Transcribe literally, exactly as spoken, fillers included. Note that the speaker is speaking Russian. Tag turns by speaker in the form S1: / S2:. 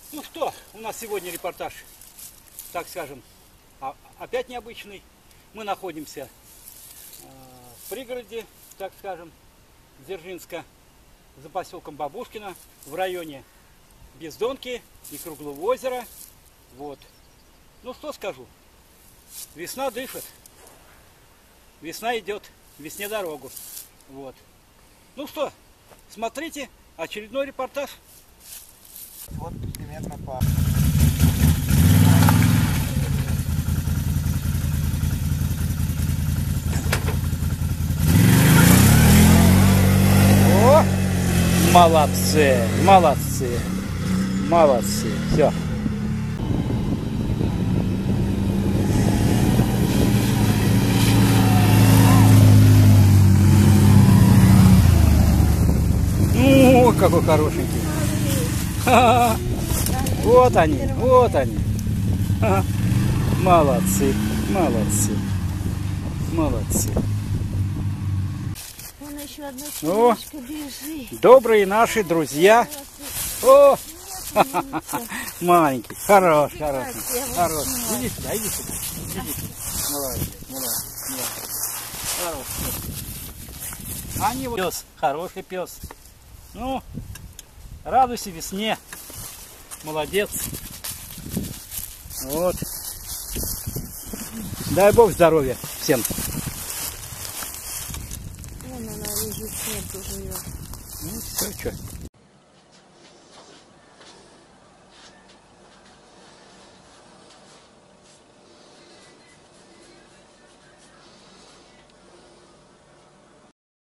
S1: Ну что, у нас сегодня репортаж, так скажем, опять необычный. Мы находимся в пригороде, так скажем, Дзержинска, за поселком Бабушкино, в районе Бездонки и Круглого озера. Вот. Ну что скажу, весна дышит, весна идет, весне дорогу. Вот. Ну что, смотрите, очередной репортаж.
S2: Вот примерно по...
S1: О, молодцы, молодцы, молодцы, все. О, какой хорошенький. Ха-ха. Вот они, вот они. Ха-ха. Молодцы, молодцы, молодцы.
S3: Вон еще одна
S1: О,
S3: курочка бежит.
S1: добрые наши друзья. О, маленький, хорош, хорош, хорош. Иди сюда, иди сюда, иди сюда. Молодец, молодец, молодец. Хорош. Они вот пес, хороший пес. Ну, радуйся весне. Молодец. Вот. Дай Бог здоровья всем.
S3: Вон она лежит, снег живет.
S1: Ну, все, что.